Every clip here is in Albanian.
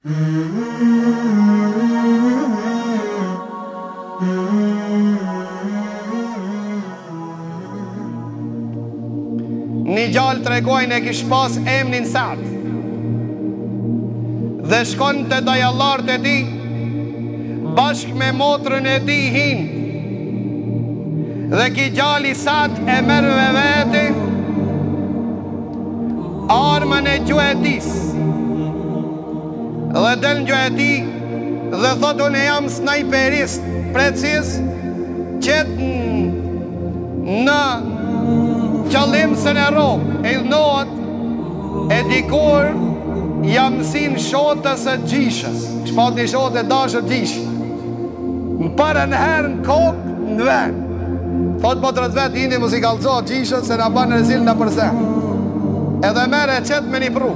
Një gjallë të regojnë e kish pas emnin Sad, dhe shkon të dajallarët e ti bashk me motrën e ti Hind. Dhe ki gjalli Sad e merë me veti armën e gjuetis dhe del gjueti dhe thot unë jam snajperist precis qëtë në qëllimsën e rok e dhënohet e dikur jam sin shotës e gjishës, këshpat një shotë e dashë gjishë më parë në herë në kokë në ven. Thot po të rëzvet hindi mu si kalëzot gjishët se në banë në zilë në përse edhe mere e qëtë me një pru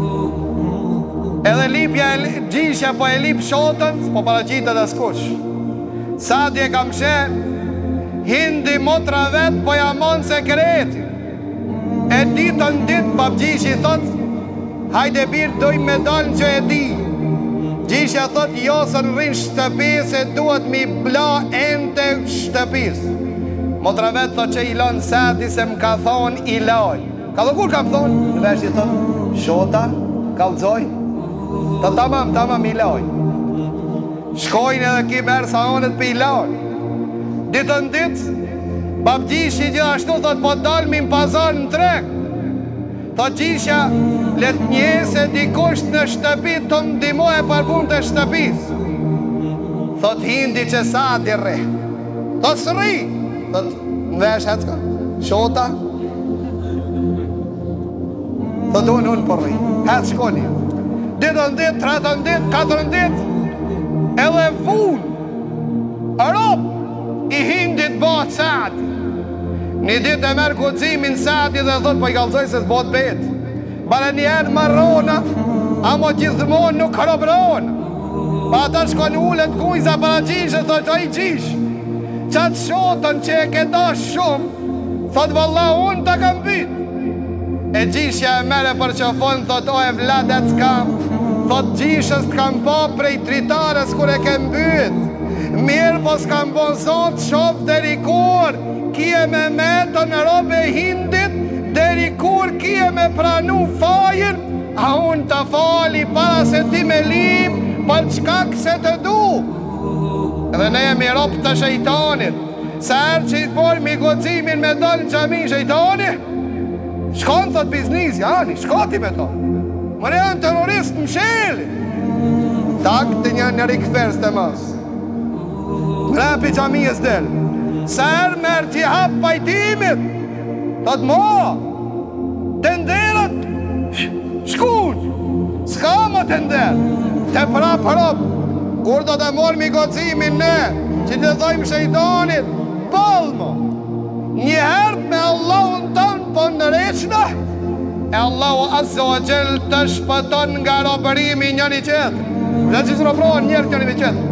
edhe lipja e gjishja po e lip shotën po paraqitët e skush. Sadi e kam she hindi motra vet po jamon sekreti e ditën dit babgjishi thot hajde birë dojmë me dalë që e di. Gjishja thot jo së në rinë shtëpis e duhet mi bla ente shtëpis. Motra vet thot që i lanë Sadi se më ka thonë i laj. Ka dhe kur kam thonë? Në vesh i thot shota, kalzoj të tamam i laj. Shkojnë edhe ki merë sa onët për i laj. Ditën dit babgjishi gjithashtu thot po dalmi në pazar në treg. Thot gjishja let njese dikush në shtëpi të mdimoj e përbun të shtëpis. Thot hindi që Sadi rre. Thot së rri. Thot në vesh hecka shota. Thot unë për rri. Hec shkoni. Ditën dit, tretën dit, katërën dit edhe vun rop i hindit bat Sadi. Një dit e merë kucimin Sadi dhe thot po i kalzoj se s'bot bet. Bare njerë marrona, amo gjithmonë nuk robrona. Pa ata shkon ullet kujza para gjishë, thot o i gjish qatë shotën që e ke dash shumë, thot valla unë të kam byt. E gjishja e mere për që fond, thot o e vladet s'kam, thot gjishës t'kam po prej tritarës kur e kem byt. Mirë po s'kam bon zot shop deri kur kje me metën në robe hindit, deri kur kje me pranu fajin, a unë të fali para se ti me lim, për qkak se të du. Edhe ne jemi rob të shejtanit, se erë që i të bërë mi gocimin me dalë në gjami shejtani, shkon thot biznis, jani, shkoti me to. Mërë janë terrorist në msheli. Tak të një rikëfers të mas. Mrepi gjamiës del. Se erë merë që i hap pajtimit, thot mo, të nderat, shkuq, s'ka më të nder, të prap rob, kur do të morë mi gocimin ne, që të dhojmë shejtanit, balmo, njëherë me Allahun tonë po në reqna, e Allahu Azza wa Jell të shpëton nga robërimi njëri qetë. Dhe që së robrohen njërë njëri qetë.